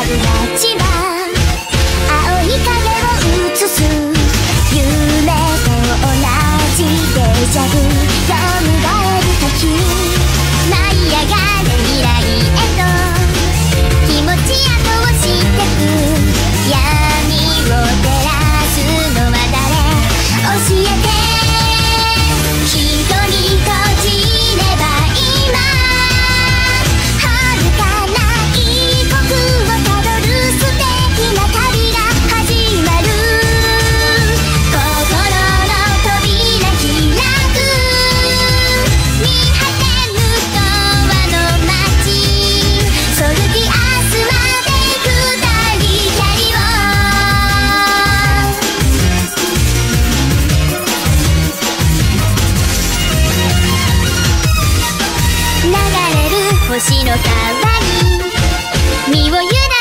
街は青い影を映す夢と同じデジャブ蘇る時舞い上がる未来へと気持ち後をしてく闇を照らすのは誰教えて一人閉じれば今遥かな異国をたどる素敵な旅が始まる心の扉開く見果てぬ永遠の街ソルティアスまで二人キャリオ流れる星の川に身を委ね